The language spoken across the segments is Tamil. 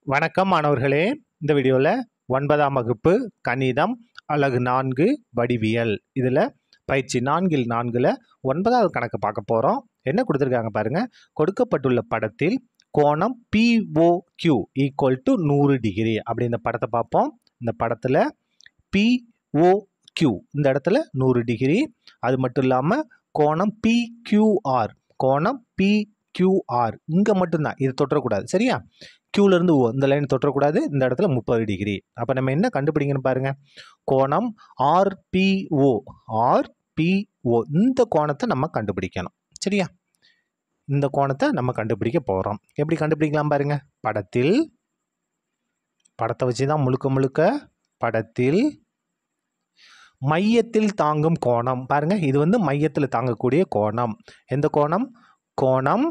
வணக்கம் மாணவர்களே. இந்த வீடியோவில் 9ஆம் வகுப்பு கணிதம் அலகு 4 வடிவியல் இதில் பயிற்சி 4 9வது கணக்கு பார்க்க போகிறோம். என்ன கொடுத்துருக்காங்க பாருங்க. கொடுக்கப்பட்டுள்ள படத்தில் கோணம் POQ = 100 டிகிரி அப்படி இந்த படத்தை பார்ப்போம். இந்த படத்தில் POQ இந்த இடத்துல 100 டிகிரி. அது மட்டும் இல்லாமல் கோணம் PQR இங்கே மட்டும்தான், இது தொற்றக்கூடாது. சரியா? Qலேருந்து O இந்த லைன் தொற்றக்கூடாது. இந்த இடத்துல 30 டிகிரி. அப்போ நம்ம என்ன கண்டுபிடிக்கணும் பாருங்க. கோணம் RPO இந்த கோணத்தை நம்ம கண்டுபிடிக்கணும். சரியா? இந்த கோணத்தை நம்ம கண்டுபிடிக்க போகிறோம். எப்படி கண்டுபிடிக்கலாம் பாருங்க. படத்தை வச்சு தான் முழுக்க படத்தில் மையத்தில் தாங்கும் கோணம் பாருங்க. இது வந்து மையத்தில் தாங்கக்கூடிய கோணம். எந்த கோணம்? கோணம்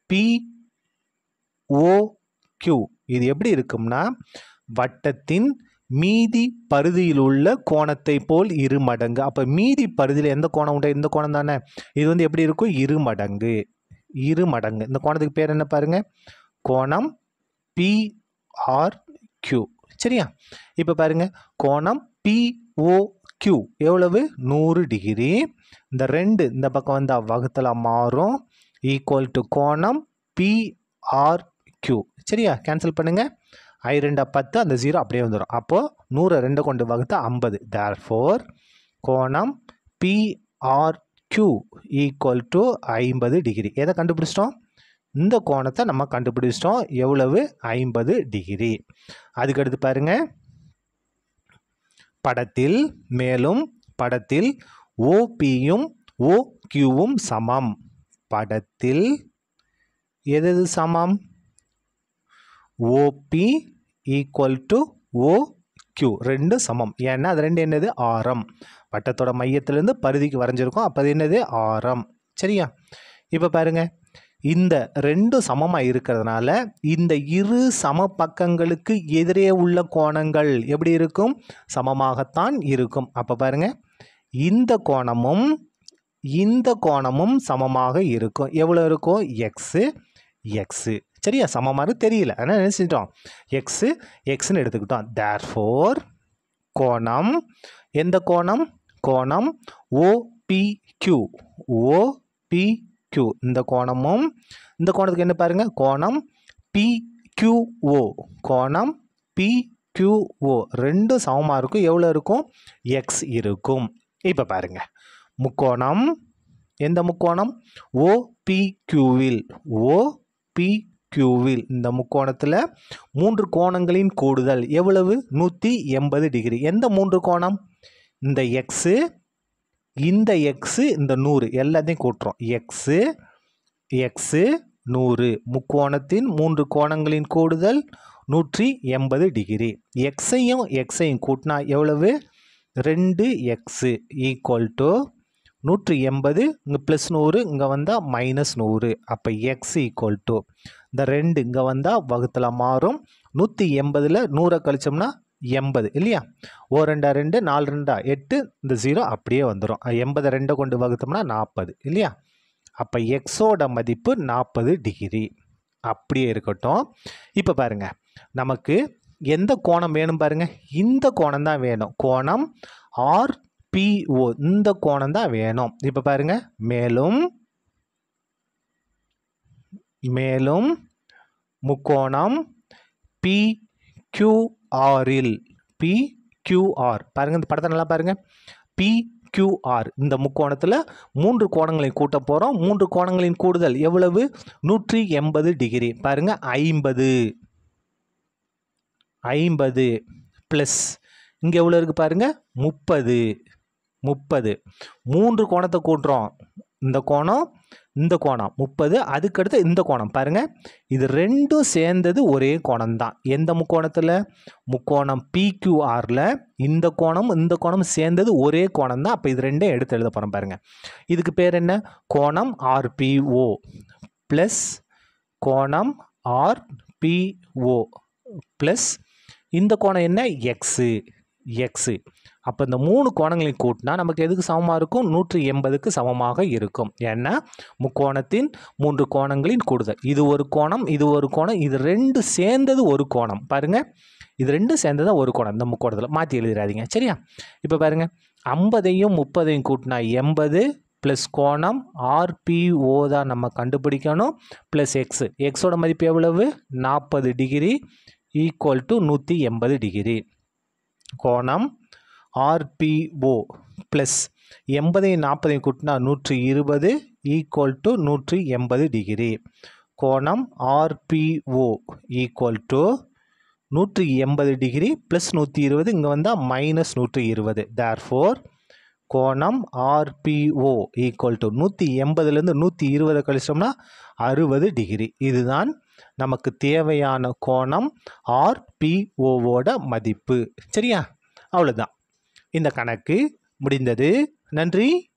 POQ. இது எப்படி இருக்கும்னா, வட்டத்தின் மீதி பரிதியில் உள்ள கோணத்தை போல் 2 மடங்கு. அப்போ மீதி பரிதியில் எந்த கோணம் உண்டு? இந்த கோணம் தானே. இது வந்து எப்படி இருக்கும்? 2 மடங்கு. இந்த கோணத்துக்கு பேர் என்ன பாருங்க? கோணம் PRQ. சரியா? இப்போ பாருங்க, கோணம் POQ எவ்வளவு? 100 டிகிரி. இந்த 2 இந்த பக்கம் வந்து வகுத்தல மாறும். ஈக்குவல் டு கோணம் PRQ. சரியா? கேன்சல் பண்ணுங்க. I2 10, அந்த 0 அப்படியே வந்துடும். அப்போது 100 2 கொண்டு வகுத்தா 50. தேர்ஃபோர் கோணம் PRQ = 50 டிகிரி. எதை கண்டுபிடிச்சிட்டோம்? இந்த கோணத்தை நம்ம கண்டுபிடிச்சிட்டோம். எவ்வளவு? 50 டிகிரி. அதுக்கடுத்து பாருங்க. படத்தில் OPயும் OQவும் சமம். படத்தில் எது சமம்? OP = OQ ரெண்டு சமம். ஏன்னா அது ரெண்டு என்னது? ஆரம். வட்டத்தோட மையத்திலிருந்து பரிதிக்கு வரைஞ்சிருக்கோம். அப்போ அது என்னது? ஆரம். சரியா? இப்போ பாருங்க, இந்த ரெண்டு சமமாக இருக்கிறதுனால இந்த இரு சம பக்கங்களுக்கு எதிரே உள்ள கோணங்கள் எப்படி இருக்கும்? சமமாகத்தான் இருக்கும். அப்போ பாருங்க, இந்த கோணமும் சமமாக இருக்கும். எவ்வளோ இருக்கும்? எக்ஸு. சரியா? சமமாக தெரியல, ஆனால் என்ன செஞ்சிட்டோம்? எக்ஸ்ன்னு எடுத்துக்கிட்டோம். தேர்ஃபோர் கோணம், எந்த கோணம்? கோணம் OPQ. இந்த கோணமும் இந்த கோணத்துக்கு என்ன பாருங்க? கோணம் PQO. ரெண்டும் சமமாக இருக்கும். எவ்வளோ இருக்கும்? எக்ஸ் இருக்கும். இப்போ பாருங்க, முக்கோணம். எந்த முக்கோணம்? OPQவில் இந்த முக்கோணத்தில் 3 கோணங்களின் கூடுதல் எவ்வளவு? 180 டிகிரி. எந்த 3 கோணம்? இந்த எக்ஸு, இந்த 100 எல்லாத்தையும் கூட்டுறோம். எக்ஸு 100. முக்கோணத்தின் 3 கோணங்களின் கூடுதல் 180 டிகிரி. எக்ஸையும் கூட்டினா எவ்வளவு? 2x = 180. இங்கே ப்ளஸ் 100, இங்கே வந்தால் -100. அப்போ எக்ஸ் = இந்த 2 இங்கே வந்தால் வகுத்தில் மாறும். 180ல் 100 கழிச்சோம்னா 80 இல்லையா? 2 2 4 2 8, இந்த 0 அப்படியே வந்துடும். 80 2 கொண்டு வகுத்தோம்னா 40 இல்லையா? அப்போ எக்ஸோட மதிப்பு 40 டிகிரி. அப்படியே இருக்கட்டும். இப்போ பாருங்க, நமக்கு எந்த கோணம் வேணும் பாருங்க. இந்த கோணம் தான் வேணும். கோணம் RPO இந்த கோணம் தான் வேணும். இப்போ பாருங்க, மேலும் முக்கோணம் PQR பாருங்க. இந்த படத்தை நல்லா பாருங்க. PQR இந்த முக்கோணத்தில் 3 கோணங்களை கூட்ட போகிறோம். 3 கோணங்களின் கூடுதல் எவ்வளவு? 180 டிகிரி. பாருங்க, 50 ப்ளஸ் இங்கே எவ்வளோ இருக்குது பாருங்க? 30. 3 கோணத்தை கூட்டுறோம். இந்த கோணம் 30. அதுக்கடுத்து இந்த கோணம் பாருங்க. இது ரெண்டும் சேர்ந்தது ஒரே கோணம் தான். எந்த முக்கோணத்தில்? முக்கோணம் PQRல இந்த கோணம் சேர்ந்தது ஒரே கோணம் தான். அப்போ இது ரெண்டையும் எடுத்து எழுத போகிறோம் பாருங்க. இதுக்கு பேர் என்ன? கோணம் RPO ப்ளஸ் கோணம் RPO ப்ளஸ் இந்த கோணம் என்ன? எக்ஸு. அப்போ இந்த 3 கோணங்களையும் கூட்டினா நமக்கு எதுக்கு சமமாக இருக்கும்? 180க்கு சமமாக இருக்கும். ஏன்னா முக்கோணத்தின் 3 கோணங்களின் கூடுதல். இது ஒரு கோணம், இது ஒரு கோணம், இது 2 சேர்ந்தது ஒரு கோணம். பாருங்கள், இது 2 சேர்ந்தது ஒரு கோணம். இந்த முக்கோணத்தில் மாற்றி எழுதிடாதீங்க, சரியா? இப்போ பாருங்கள், 50ஐயும் 30ஐயும் கூட்டினா 80 ப்ளஸ் கோணம் RPO தான் நம்ம கண்டுபிடிக்கணும், ப்ளஸ் எக்ஸு. எக்ஸோட மதிப்பு எவ்வளவு? 40 டிகிரி ஈக்குவல் டு 180 டிகிரி. கோணம் RPO ப்ளஸ் 80ஐயும் 40ஐயும் கூட்டினா 120 ஈக்குவல் டு 180 டிகிரி. கோணம் RPO equal to 180 degree plus 120, இங்கே வந்தால் மைனஸ் 120. தேர்ஃபோர் கோணம் RPO ஈக்குவல் டு 180லேருந்து 120 கழிச்சோம்னா 60 டிகிரி. இதுதான் நமக்கு தேவையான கோணம் RPOவோட மதிப்பு. சரியா? அவ்வளோதான், இந்த கணக்கு முடிந்தது. நன்றி.